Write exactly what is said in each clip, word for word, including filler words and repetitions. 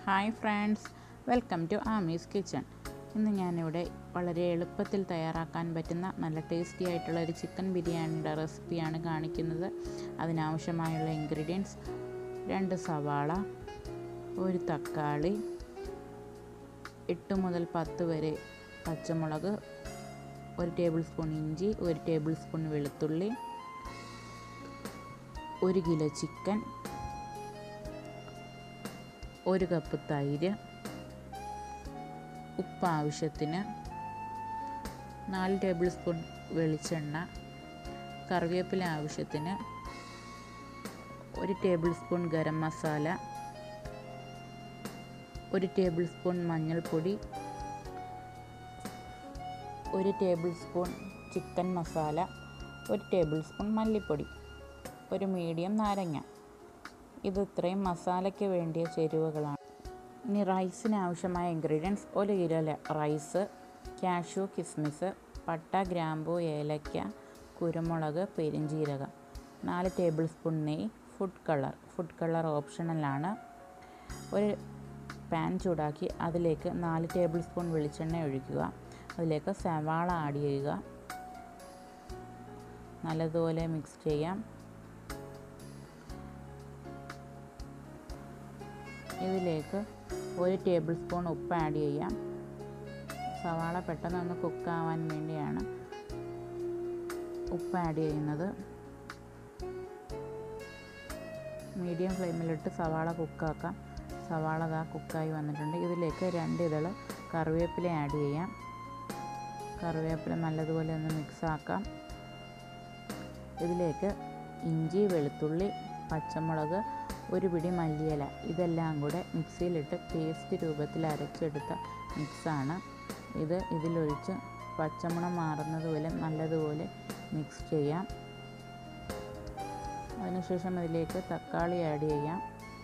Hi friends, welcome to Aami's kitchen. ഇന്ന് ഞാനിവിടെ വളരെ എളുപ്പത്തിൽ തയ്യാറാക്കാൻ പറ്റുന്ന നല്ല ടേസ്റ്റി ആയിട്ടുള്ള ഒരു ചിക്കൻ ബിരിയാണിയുടെ റെസിപ്പിയാണ് കാണിക്കുന്നത്. അതിനാവശ്യമായുള്ള ഇൻഗ്രീഡിയൻസ്: രണ്ട് സവാള, ഒരു തക്കാളി, എട്ട് മുതൽ പത്ത് വരെ പച്ചമുളക്, ഒരു ടേബിൾ സ്പൂൺ ഇഞ്ചി, ഒരു ടേബിൾ സ്പൂൺ വെളുത്തുള്ളി, ഒരു കിലോ ചിക്കൻ, ഒരു കപ്പ് തൈര്, ഉപ്പ് ആവശ്യത്തിന്, നാല് ടേബിൾ സ്പൂൺ വെളിച്ചെണ്ണ, കറിവേപ്പില ആവശ്യത്തിന്, ഒരു ടേബിൾ സ്പൂൺ ഗരം മസാല, ഒരു ടേബിൾ സ്പൂൺ മഞ്ഞൾപ്പൊടി, ഒരു ടേബിൾ സ്പൂൺ ചിക്കൻ മസാല, ഒരു ടേബിൾ സ്പൂൺ മല്ലിപ്പൊടി, ഒരു മീഡിയം നാരങ്ങ. ഇത് ഇത്രയും മസാലയ്ക്ക് വേണ്ടിയ ചേരുവകളാണ്. ഇനി റൈസിന് ആവശ്യമായ ഇൻഗ്രീഡിയൻസ്: ഒരു കിലോ റൈസ്, കാഷ്യൂ, കിസ്മിസ്, പട്ട, ഗ്രാമ്പൂ, ഏലക്ക, കുരുമുളക്, പെരിഞ്ജീരകം, നാല് ടേബിൾ സ്പൂൺ നെയ്യ്, ഫുഡ് കളർ ഫുഡ് കളർ ഓപ്ഷണലാണ്. ഒരു പാൻ ചൂടാക്കി അതിലേക്ക് നാല് ടേബിൾ സ്പൂൺ വെളിച്ചെണ്ണ ഒഴിക്കുക. അതിലേക്ക് സവാള ആഡ് ചെയ്യുക. നല്ലതുപോലെ മിക്സ് ചെയ്യാം. ഇതിലേക്ക് ഒരു ടേബിൾ സ്പൂൺ ഉപ്പ് ആഡ് ചെയ്യാം. സവാള പെട്ടെന്ന് ഒന്ന് കുക്കാവാൻ വേണ്ടിയാണ് ഉപ്പ് ആഡ് ചെയ്യുന്നത്. മീഡിയം ഫ്ലെയിമിലിട്ട് സവാള കുക്കാക്കാം. സവാള ദാ കുക്കായി വന്നിട്ടുണ്ട്. ഇതിലേക്ക് രണ്ട് ഇതൾ കറിവേപ്പില ആഡ് ചെയ്യാം. കറിവേപ്പില നല്ലതുപോലെ ഒന്ന് മിക്സ് ആക്കാം. ഇതിലേക്ക് ഇഞ്ചി, വെളുത്തുള്ളി, പച്ചമുളക്, ഒരു പിടി മല്ലിയില ഇതെല്ലാം കൂടെ മിക്സിയിലിട്ട് പേസ്റ്റ് രൂപത്തിൽ അരച്ചെടുത്ത മിക്സാണ് ഇത്. ഇതിലൊഴിച്ച് പച്ചമണം മാറുന്നത് പോലെ നല്ലതുപോലെ മിക്സ് ചെയ്യാം. അതിനുശേഷം ഇതിലേക്ക് തക്കാളി ആഡ് ചെയ്യാം.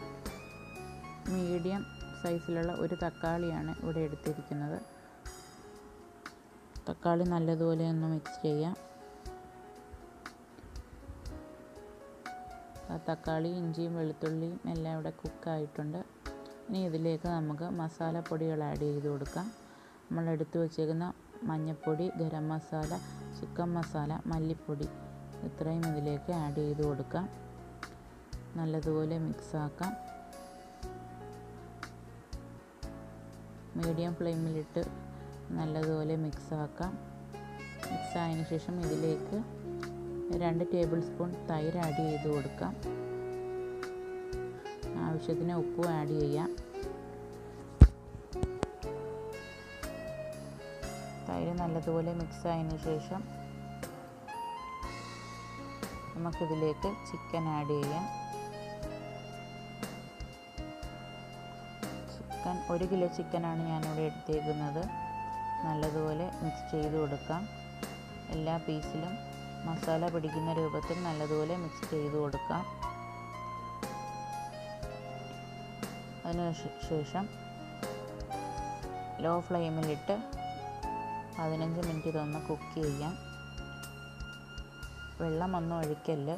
മീഡിയം സൈസിലുള്ള ഒരു തക്കാളിയാണ് ഇവിടെ എടുത്തിരിക്കുന്നത്. തക്കാളി നല്ലതുപോലെ ഒന്ന് മിക്സ് ചെയ്യാം. തക്കാളി, ഇഞ്ചിയും വെളുത്തുള്ളിയും എല്ലാം ഇവിടെ കുക്കായിട്ടുണ്ട്. ഇനി ഇതിലേക്ക് നമുക്ക് മസാലപ്പൊടികൾ ആഡ് ചെയ്ത് കൊടുക്കാം. നമ്മൾ എടുത്തു വച്ചേക്കുന്ന മഞ്ഞൾപ്പൊടി, ഗരം മസാല, ചിക്കൻ മസാല, മല്ലിപ്പൊടി ഇത്രയും ഇതിലേക്ക് ആഡ് ചെയ്ത് കൊടുക്കാം. നല്ലതുപോലെ മിക്സാക്കാം. മീഡിയം ഫ്ലെയിമിലിട്ട് നല്ലതുപോലെ മിക്സാക്കാം. മിക്സായതിനു ശേഷം ഇതിലേക്ക് രണ്ട് ടേബിൾ സ്പൂൺ തൈര് ആഡ് ചെയ്ത് കൊടുക്കാം. ആവശ്യത്തിന് ഉപ്പും ആഡ് ചെയ്യാം. തൈര് നല്ലതുപോലെ മിക്സ് ആയതിനു ശേഷം നമുക്കിതിലേക്ക് ചിക്കൻ ആഡ് ചെയ്യാം. ചിക്കൻ ഒരു കിലോ ചിക്കനാണ് ഞാനിവിടെ എടുത്തേക്കുന്നത്. നല്ലതുപോലെ മിക്സ് ചെയ്ത് കൊടുക്കാം. എല്ലാ പീസിലും മസാല പിടിക്കുന്ന രൂപത്തിൽ നല്ലതുപോലെ മിക്സ് ചെയ്ത് കൊടുക്കാം. അതിന് ശേഷം ലോ ഫ്ലെയിമിലിട്ട് പതിനഞ്ച് മിനിറ്റ് ഇതൊന്ന് കുക്ക് ചെയ്യാം. വെള്ളമൊന്നും ഒഴിക്കല്ല്.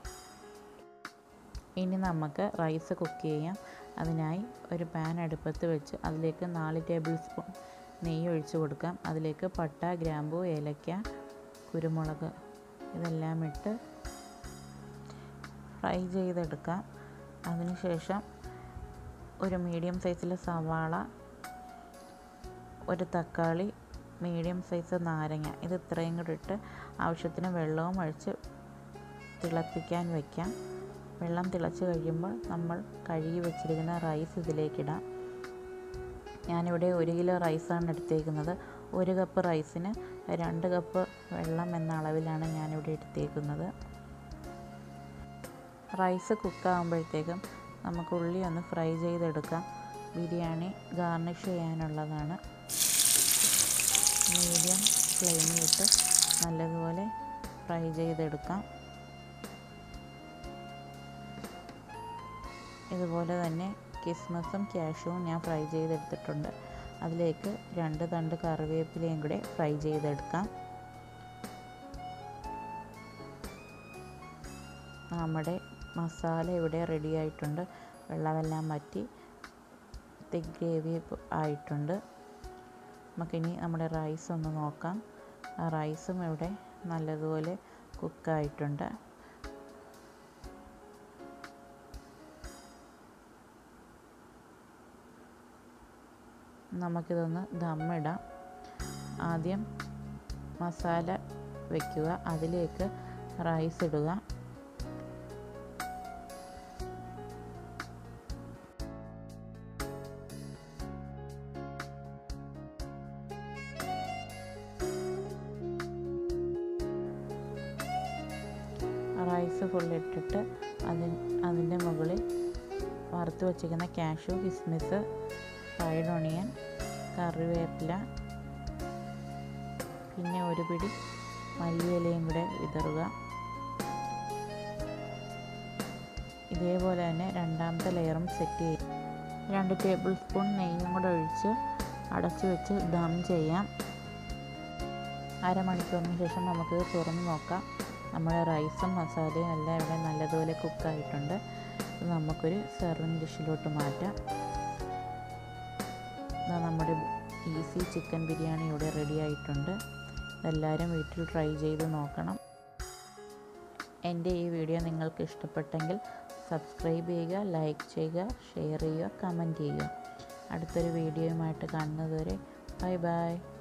ഇനി നമുക്ക് റൈസ് കുക്ക് ചെയ്യാം. അതിനായി ഒരു പാൻ അടുപ്പത്ത് വെച്ച് അതിലേക്ക് നാല് ടേബിൾ സ്പൂൺ നെയ്യ് ഒഴിച്ച് കൊടുക്കാം. അതിലേക്ക് പട്ട, ഗ്രാമ്പൂ, ഏലക്ക, കുരുമുളക് ഇതെല്ലാം ഇട്ട് ഫ്രൈ ചെയ്തെടുക്കാം. അതിനുശേഷം ഒരു മീഡിയം സൈസിലെ സവാള, ഒരു തക്കാളി, മീഡിയം സൈസ് നാരങ്ങ ഇത് ഇത്രയും കൂടി ഇട്ട് ആവശ്യത്തിന് വെള്ളവും ഒഴിച്ച് തിളപ്പിക്കാൻ വയ്ക്കാം. വെള്ളം തിളച്ച് കഴിയുമ്പോൾ നമ്മൾ കഴുകി വെച്ചിരിക്കുന്ന റൈസ് ഇതിലേക്കിടാം. ഞാനിവിടെ ഒരു കിലോ റൈസാണ് എടുത്തേക്കുന്നത്. ഒരു കപ്പ് റൈസിന് രണ്ട് കപ്പ് വെള്ളം എന്ന അളവിലാണ് ഞാനിവിടെ എടുത്തേക്കുന്നത്. റൈസ് കുക്കാകുമ്പോഴത്തേക്കും നമുക്ക് ഉള്ളി ഒന്ന് ഫ്രൈ ചെയ്തെടുക്കാം. ബിരിയാണി ഗാർണിഷ് ചെയ്യാനുള്ളതാണ്. മീഡിയം ഫ്ലെയിമിലിട്ട് നല്ലതുപോലെ ഫ്രൈ ചെയ്തെടുക്കാം. ഇതുപോലെ തന്നെ കിസ്മസും കാഷ്യൂവും ഞാൻ ഫ്രൈ ചെയ്തെടുത്തിട്ടുണ്ട്. അതിലേക്ക് രണ്ട് തണ്ട് കറിവേപ്പിലയും കൂടെ ഫ്രൈ ചെയ്തെടുക്കാം. നമ്മുടെ മസാല ഇവിടെ റെഡി ആയിട്ടുണ്ട്. വെള്ളമെല്ലാം വറ്റി തിക്ക് ഗ്രേവി ആയിട്ടുണ്ട്. നമുക്കിനി നമ്മുടെ റൈസ് ഒന്ന് നോക്കാം. ആ റൈസും ഇവിടെ നല്ലതുപോലെ കുക്കായിട്ടുണ്ട്. നമുക്കിതൊന്ന് ദമ്മിടാം. ആദ്യം മസാല വയ്ക്കുക, അതിലേക്ക് റൈസ് ഇടുക. റൈസ് ഫുള്ളിട്ടിട്ട് അതിന് അതിൻ്റെ മുകളിൽ വറുത്ത് വച്ചിരിക്കുന്ന കാഷ്യൂ, കിസ്മിസ്, ഫ്രൈഡ് ഓണിയൻ, കറിവേപ്പില, പിന്നെ ഒരു പിടി മല്ലിയിലയും കൂടെ വിതറുക. ഇതേപോലെ തന്നെ രണ്ടാമത്തെ ലെയറും സെറ്റ് ചെയ്യും. രണ്ട് ടേബിൾ സ്പൂൺ നെയ്യും കൂടെ ഒഴിച്ച് അടച്ചു വെച്ച് ദം ചെയ്യാം. അരമണിക്കൂറിന് ശേഷം നമുക്കിത് തുറന്ന് നോക്കാം. നമ്മുടെ റൈസും മസാലയും എല്ലാം ഇവിടെ നല്ലതുപോലെ കുക്കായിട്ടുണ്ട്. ഇത് നമുക്കൊരു സെർവിങ് ഡിഷിലോട്ട് മാറ്റാം. നമ്മുടെ ഈസി ചിക്കൻ ബിരിയാണി ഇവിടെ റെഡി ആയിട്ടുണ്ട്. എല്ലാവരും വീട്ടിൽ ട്രൈ ചെയ്ത് നോക്കണം. എൻ്റെ ഈ വീഡിയോ നിങ്ങൾക്ക് ഇഷ്ടപ്പെട്ടെങ്കിൽ സബ്സ്ക്രൈബ് ചെയ്യുക, ലൈക്ക് ചെയ്യുക, ഷെയർ ചെയ്യുക, കമൻറ്റ് ചെയ്യുക. അടുത്തൊരു വീഡിയോയുമായിട്ട് കാണുന്നതുവരെ ബൈ ബൈ.